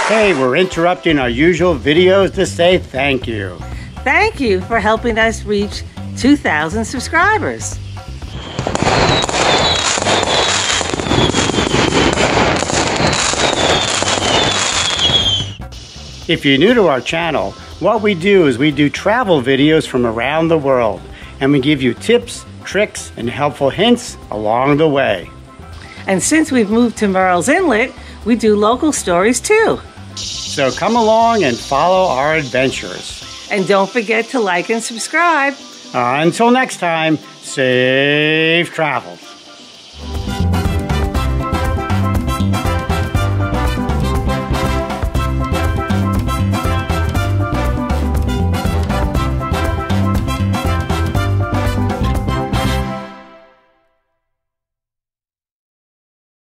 Hey, we're interrupting our usual videos to say thank you. Thank you for helping us reach 2,000 subscribers. If you're new to our channel, what we do is we do travel videos from around the world, and we give you tips, tricks, and helpful hints along the way. And since we've moved to Murrells Inlet, we do local stories too. So come along and follow our adventures. And don't forget to like and subscribe. Until next time, safe travels.